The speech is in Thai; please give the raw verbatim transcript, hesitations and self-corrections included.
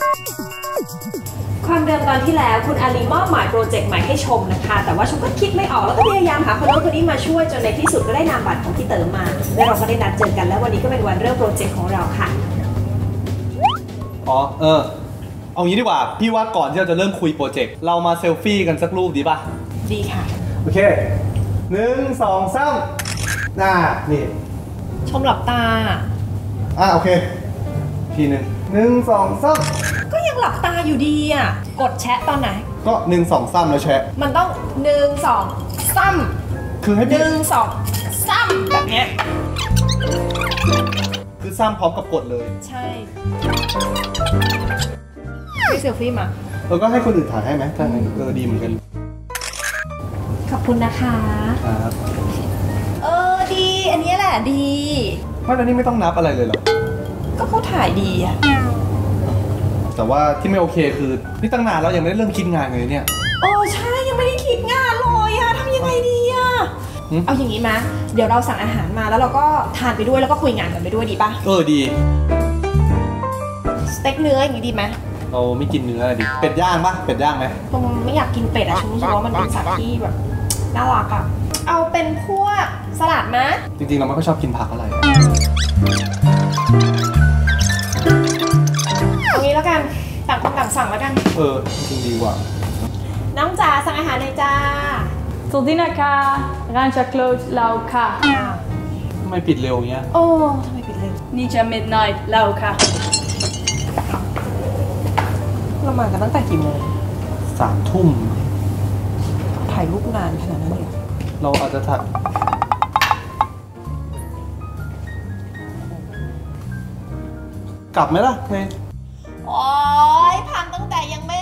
ความเดิมตอนที่แล้วคุณอาลีมอบหมายโปรเจกต์ใหม่ให้ชมนะคะแต่ว่าชมก็คิดไม่ออกแล้วก็พยายามหาคนโน้นคนนี้มาช่วยจนในที่สุดก็ได้นามบัตรของพี่เต๋อมาและเราก็ได้นัดเจอกันแล้ววันนี้ก็เป็นวันเริ่มโปรเจกต์ของเราค่ะอ๋อเออเอางี้ดีกว่าพี่ว่าก่อนที่เราจะเริ่มคุยโปรเจกต์เรามาเซลฟี่กันสักรูปดีป่ะดีค่ะโอเคหนึ่งสองสามหน้านี่ชมหลับตาอ่ะโอเคทีหนึ่งหนึ่งสองสามก็ยังหลับตาอยู่ดีอ่ะกดแชะตอนไหนก็หนึ่งสองซ้ำแล้วแชะมันต้องหนึ่งสองซ้ำคือให้หนึ่งสองซ้ำแบบเนี้ยคือซ้ำพร้อมกับกดเลยใช่พี่เซลฟี่มาเราก็ให้คนอื่นถ่ายให้ไหมถ้างั้นเออดีเหมือนกันขอบคุณนะคะครับเออดีอันนี้แหละดีไม่แล้วนี่ไม่ต้องนับอะไรเลยเหรอก็เขาถ่ายดีอะแต่ว่าที่ไม่โอเคคือนี่ตั้งนานแล้วยังไม่ได้เริ่มคิดงานเลยเนี่ยโอ้ใช่ยังไม่ได้คิดงานเลยอะทำยังไงดีอะเอาอย่างนี้มาเดี๋ยวเราสั่งอาหารมาแล้วเราก็ทานไปด้วยแล้วก็คุยงานกันไปด้วยดีป่ะเออดีสเต็กเนื้ออย่างนี้ดีไหมเราไม่กินเนื้อดิเป็ดย่างป่ะเป็ดย่างไหมผมไม่อยากกินเป็ดอะฉันรู้สึกว่ามันเป็นสัตว์ที่แบบน่ารักอะเอาเป็นพวกสลัดนะจริงๆเราไม่ค่อยชอบกินผักอะไรเอางี้แล้วกันต่างคนต่างสั่งแล้วกันเออจริงดีกว่าน้องจ๋าสั่งอาหารเลยจ้าสวัสดีนะคะร้านชาโคลดเราค่ะทำไมปิดเร็วเงี้ยโอ้ทำไมปิดเร็วนี่จะ midnight เราค่ะเรามากันตั้งแต่กี่โมงสามทุ่มถ่ายรูปนานขนาดนั้นเลยเราอาจจะถ่ายกลับไหมล่ะเมย์โอ๊ยพังตั้งแต่ยังไม่